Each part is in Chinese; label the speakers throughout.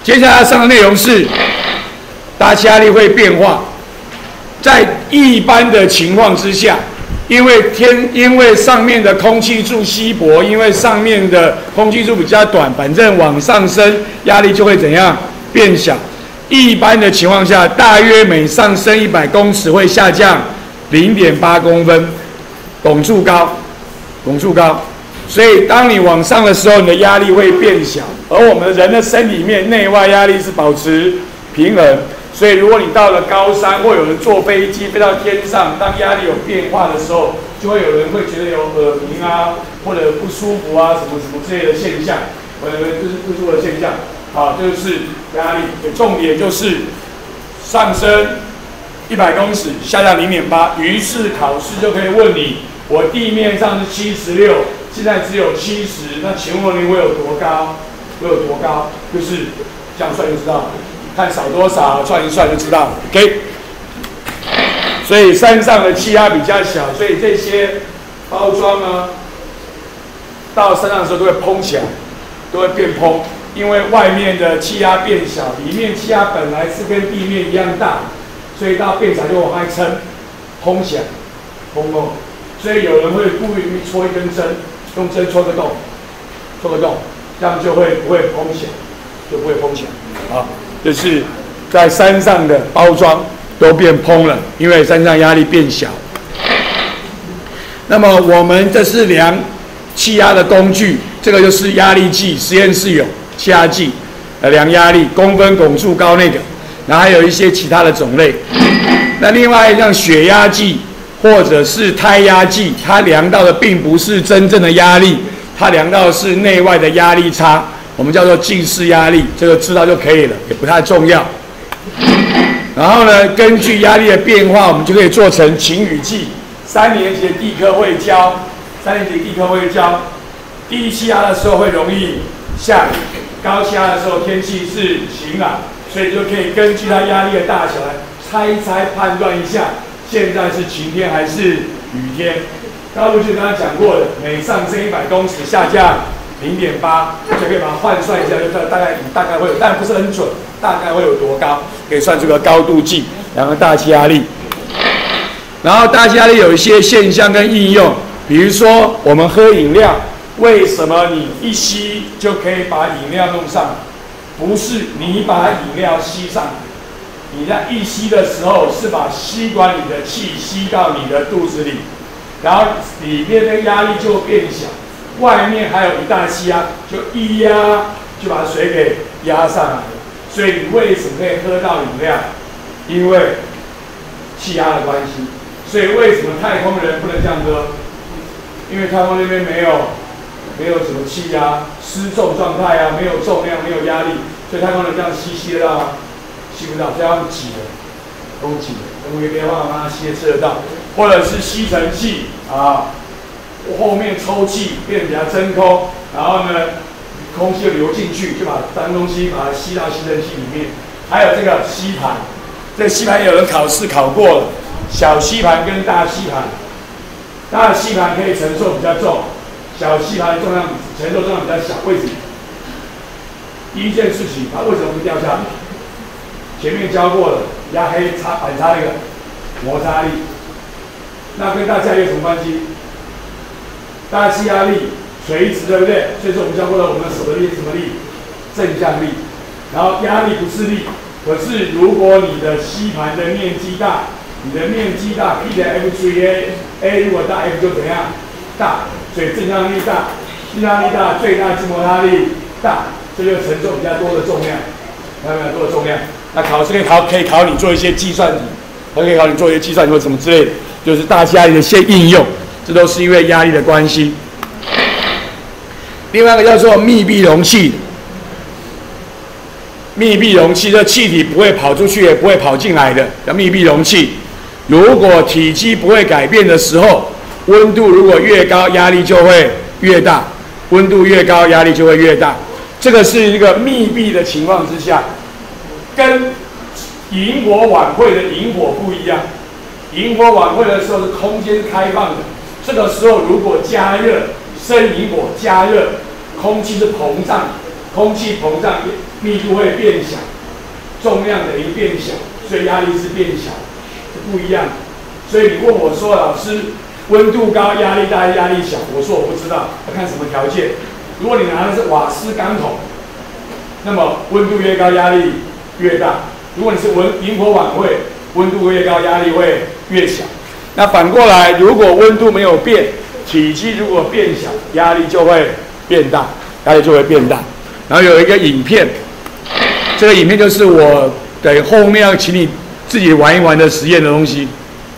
Speaker 1: 接下来上的内容是大气压力会变化，在一般的情况之下，因为上面的空气柱稀薄，因为上面的空气柱比较短，反正往上升压力就会怎样变小。一般的情况下，大约每上升100公尺会下降0.8公分，汞柱高。所以当你往上的时候，你的压力会变小，而我们人的身体里面内外压力是保持平衡。所以如果你到了高山，或有人坐飞机飞到天上，当压力有变化的时候，就会有人会觉得有耳鸣啊，或者不舒服啊，什么之类的现象，就是不舒服的现象。好，这就是压力。重点就是上升100公尺，下降0.8。于是考试就可以问你：我地面上是76，现在只有70，那请问你会有多高？就是这样算就知道了。看少多少，算一算就知道了。OK。所以山上的气压比较小，所以这些包装呢，到山上的时候都会膨起来，都会变膨，因为外面的气压变小，里面气压本来是跟地面一样大，所以到变小就往外撑，膨起来，膨。所以有人会故意戳一根针，用针戳个洞，这样就会不会膨起来，好。就是在山上的包装都变膨了，因为山上压力变小。那么我们这是量气压的工具，这个就是压力计，实验室有气压计，量压力，公分汞柱高那个，然后还有一些其他的种类。那另外像血压计或者是胎压计，它量到的并不是真正的压力，它量到的是内外的压力差。我们叫做近似压力，这个知道就可以了，也不太重要。然后呢，根据压力的变化，我们就可以做成晴雨计。3年级的地科会教，低气压的时候会容易下雨，高气压的时候天气是晴朗，所以就可以根据它压力的大小来猜一猜，判断一下现在是晴天还是雨天。高度就刚刚讲过的，每上升100公尺下降0.8，就可以把它换算一下，就知道大概会有，但不是很准，大概会有多高，可以算出个高度计，量个大气压力。然后大气压力有一些现象跟应用，比如说我们喝饮料，为什么你一吸就可以把饮料弄上来？不是你把饮料吸上来，你在一吸的时候是把吸管里的气吸到你的肚子里，然后里面的压力就变小。外面还有一大气压，就一压就把水给压上来了。所以你为什么可以喝到饮料？因为气压的关系。所以为什么太空人不能这样喝？因为太空那边没有什么气压，失重状态啊，没有重量，没有压力，所以太空人这样吸得到吗？吸不到，这样挤的，都挤的，用没办法让它吸得到，或者是吸尘器啊。后面抽气变比较真空，然后呢，空气就流进去，就把脏东西把它吸到吸尘器里面。还有这个吸盘，这个吸盘有人考试考过了，小吸盘跟大吸盘，大的吸盘可以承受比较重，小吸盘重量承受重量比较小。为什么？第一件事情，它为什么会掉下来？前面教过了，压黑反差那个摩擦力，那跟大气压力有什么关系？大气压力垂直，对不对？所以说我们教过了，我们手的力是什么力？正向力。然后压力不是力，可是如果你的吸盘的面积大，你的面积大 ，P 等于 F 除以 A，A 如果大 F 就怎样大，所以正向力大，正向力大，最大摩擦力大，这就承受比较多的重量，比较多的重量。那考试可以考你做一些计算题，可以考你做一些计算题或什么之类的，就是大气压力的一些应用。这都是因为压力的关系。另外一个叫做密闭容器，密闭容器这气体不会跑出去，也不会跑进来的，叫密闭容器。如果体积不会改变的时候，温度如果越高，压力就会越大；温度越高，压力就会越大。这个是一个密闭的情况之下，跟萤火晚会的萤火不一样。萤火晚会的时候是空间开放的。这个时候如果加热，生萤火加热，空气是膨胀，空气膨胀， 密度会变小，重量等于变小，所以压力是变小，是不一样的。所以你问我说，老师，温度高压力大还是压力小？我说我不知道，要看什么条件。如果你拿的是瓦斯钢桶，那么温度越高压力越大；如果你是引火晚会，温度越高压力会越小。那反过来，如果温度没有变，体积如果变小，压力就会变大，压力就会变大。然后有一个影片，这个影片就是我等后面要请你自己玩一玩的实验的东西。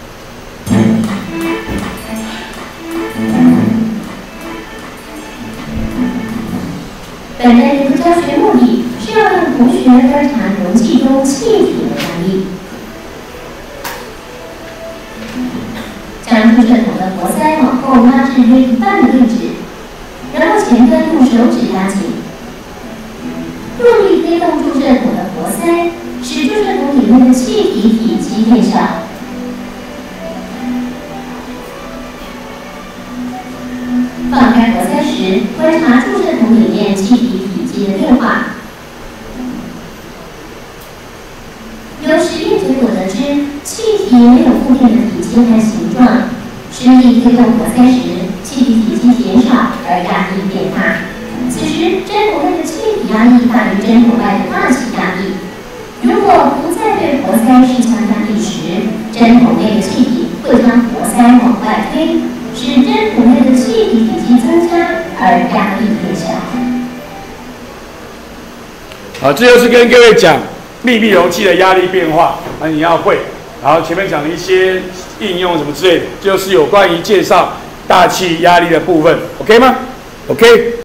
Speaker 2: 本类的教学目的是要让同学观察容器中气体的压力。将注射筒的活塞往后拉至约一半的位置，然后前端用手指压紧，用力推动注射筒的活塞，使注射筒里面的气体体积变小。放开活塞时，观察注射筒里面气体体积的变化。由实验结果得知，气体没有固定的体积和形状，施力推动活塞时，气体体积减少，而压力变大。此时，针筒内的气体压力大于针筒外的大气压力。如果不再对活塞施加压力时，针筒内的气体会将活塞往外推，使针筒内的气体体积增加，而压力变小。
Speaker 1: 好，这就是跟各位讲密闭容器的压力变化，那你要会。然后前面讲了一些应用什么之类的，就是有关于介绍大气压力的部分 ，OK 吗 ？OK。